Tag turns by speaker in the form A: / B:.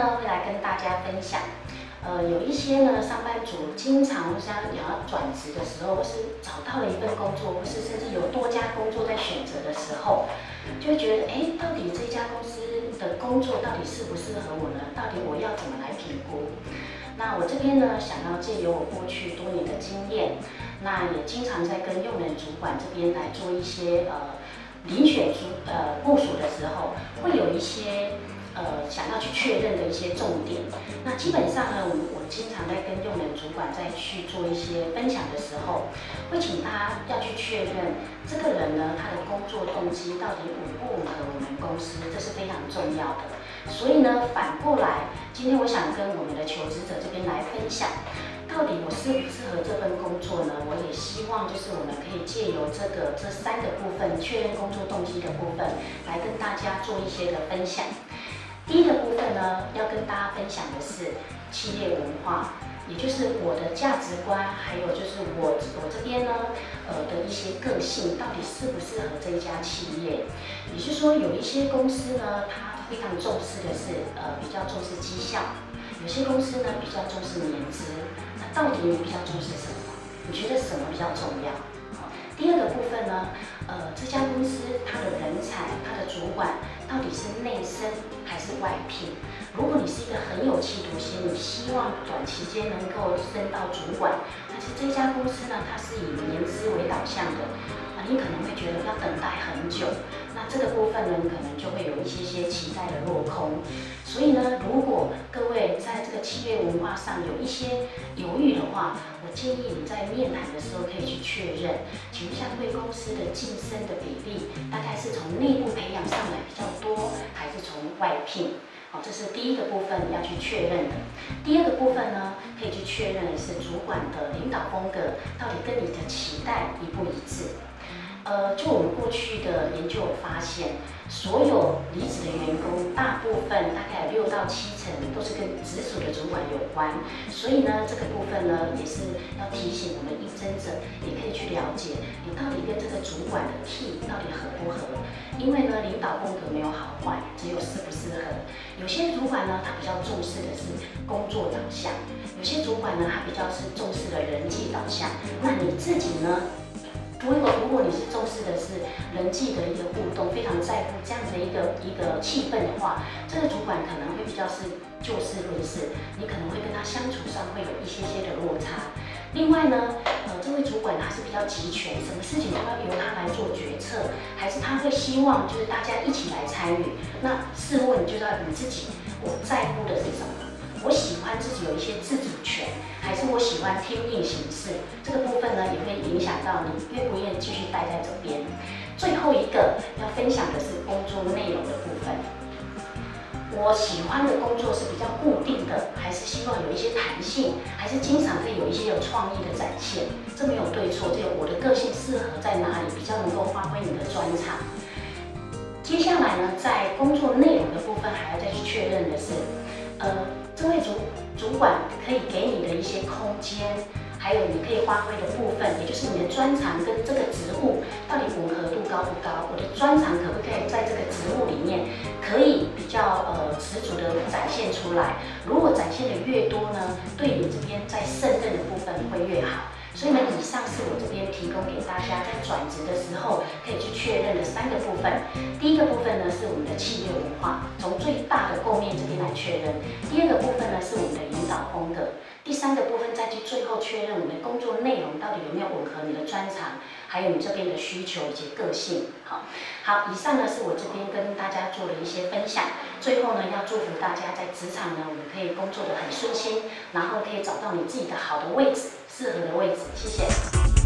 A: 呢，会来跟大家分享。有一些呢，上班族经常想要转职的时候，或是找到了一份工作，或是甚至有多家工作在选择的时候，就会觉得，到底这家公司的工作到底适不适合我呢？到底我要怎么来评估？那我这边呢，想要借由我过去多年的经验，那也经常在跟用人主管这边来做一些遴选部署的时候，会有一些想要去确认的一些重点。那基本上呢，我经常在跟用人主管在去做一些分享的时候，会请他要去确认这个人呢，他的工作动机到底符不符合我们公司，这是非常重要的。所以呢，反过来，今天我想跟我们的求职者这边来分享，到底我适不适合这份工作呢？我也希望就是我们可以借由这三个部分，确认工作动机的部分，来跟大家做一些的分享。第一个部分呢，要跟大家分享的是企业文化，也就是我的价值观，还有就是我这边呢，的一些个性，到底适不适合这一家企业。也就是说，有一些公司呢，它非常重视的是比较重视绩效，有些公司呢比较重视年资。那到底你比较重视什么？你觉得什么比较重要？第二个部分呢，这家公司它的人才，它的主管到底是内升还是外聘？如果你是一个很有企图心，你希望短期间能够升到主管，但是这家公司呢，它是以年资为导向的，你可能会觉得要等待很久。那这个部分呢，可能就会有一些期待的落空。所以呢，如果各位在这个企业文化上有一些犹豫的话，我建议你在面谈的时候可以去确认，请问一下贵公司的晋升的比例，大概是从内部培养上来比较多，还是从外聘？好，这是第一个部分要去确认的。第二个部分呢，可以去确认的是主管的领导风格到底跟你的期待一不一致。就我们过去的研究有发现，所有离职的员工，大部分大概6到7成都是跟直属的主管有关。所以呢，这个部分呢，也是要提醒我们应征者，也可以去了解你到底跟这个主管的 key 到底合不合。因为呢，领导风格没有好坏，只有适不适合。有些主管呢，他比较重视的是工作导向；有些主管呢，他比较是重视的人际导向。那你自己呢？如果你是重视的是人际的一个互动，非常在乎这样的一个气氛的话，这个主管可能会比较是就事论事，你可能会跟他相处上会有一些的落差。另外呢，这位主管他是比较集权，什么事情都要由他来做决策，还是他会希望就是大家一起来参与？那试问就要你自己，我在乎的是什么？我喜欢自己有一些自主权，还是我喜欢听命行事？这个部分呢，也会影响到你愿不愿意继续待在这边。最后一个要分享的是工作内容的部分。我喜欢的工作是比较固定的，还是希望有一些弹性，还是经常可以有一些有创意的展现？这没有对错，只有我的个性适合在哪里，比较能够发挥你的专长。接下来呢，在工作内容的部分，还要再去确认的是，这位主管可以给你的一些空间，还有你可以发挥的部分，也就是你的专长跟这个职务到底吻合度高不高？我的专长可不可以在这个职务里面可以比较十足的展现出来？如果展现的越多呢，对你这边在胜任的部分会越好。所以呢，以上是我这边提供给大家在转职的时候可以去确认的3个部分。第一个部分呢是我们的企业文化，从最大的构面这边来确认；第二个部分呢是我们的领导风格；第3个部分再去最后确认我们的工作内容到底有没有吻合你的专长，还有你这边的需求以及个性。好，以上呢是我这边跟大家做的一些分享。最后呢，要祝福大家在职场呢，我们可以工作得很顺心，然后可以找到你自己的好的位置。适合的位置，谢谢。